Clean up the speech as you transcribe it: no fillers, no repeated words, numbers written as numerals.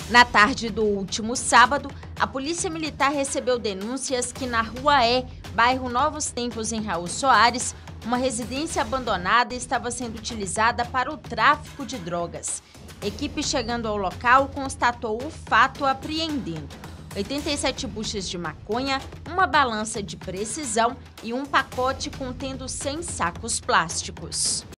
Na tarde do último sábado, a Polícia Militar recebeu denúncias que na Rua E, bairro Novos Tempos, em Raul Soares, uma residência abandonada estava sendo utilizada para o tráfico de drogas. Equipe chegando ao local constatou o fato, apreendendo 87 buchas de maconha, uma balança de precisão e um pacote contendo 100 sacos plásticos.